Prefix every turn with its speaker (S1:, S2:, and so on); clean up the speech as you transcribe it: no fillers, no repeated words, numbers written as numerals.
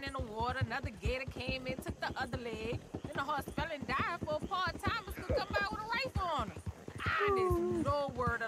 S1: laying in the water. Another gator came in, took the other leg. Then the horse fell and died for part-timers could come out with a rifle on him. There's no word